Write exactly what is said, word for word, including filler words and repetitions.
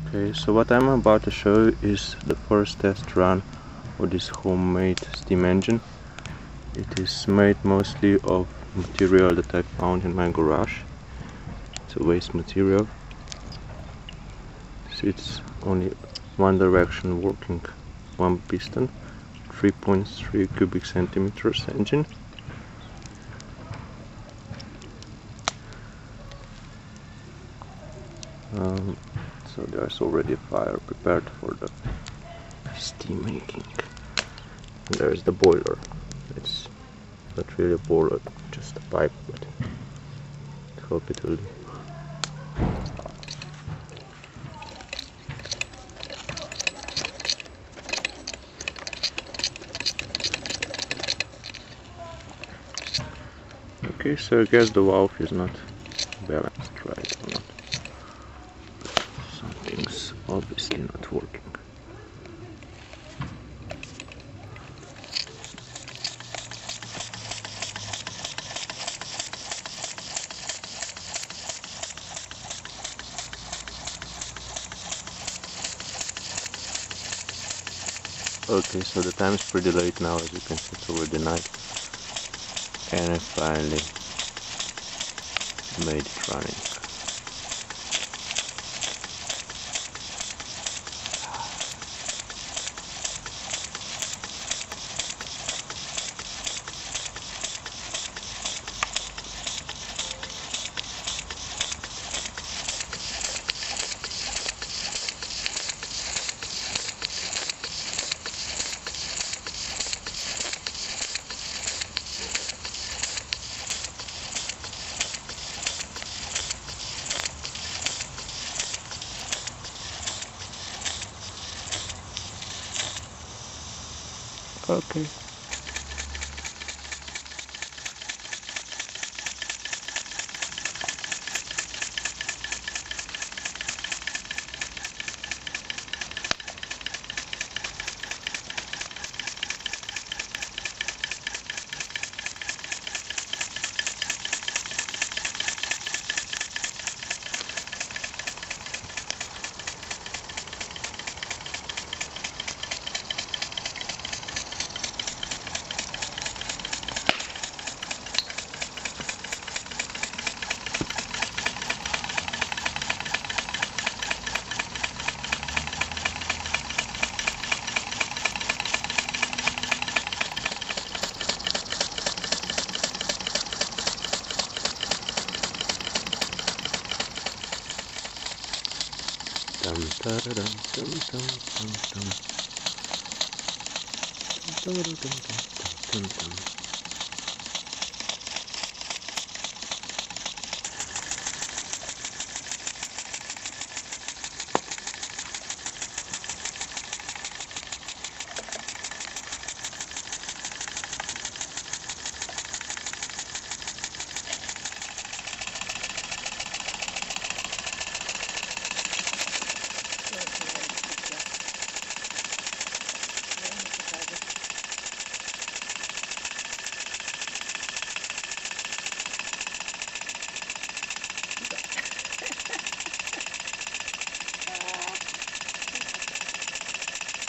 Okay, so what I'm about to show you is the first test run of this homemade steam engine. It is made mostly of material that I found in my garage. It's a waste material. So it's only one direction working, one piston, three point three cubic centimeters engine. Um, so there's already a fire prepared for the steam making. And there's the boiler. It's not really a boiler, just a pipe, but I hope it will do. Okay, so I guess the valve is not balanced right or not. Something's obviously not working. Okay, so the time is pretty late now, as you can see it's already night. And I finally made it running. Okay. Dum da da dum dum dum dum dum dum dum dum dum dum.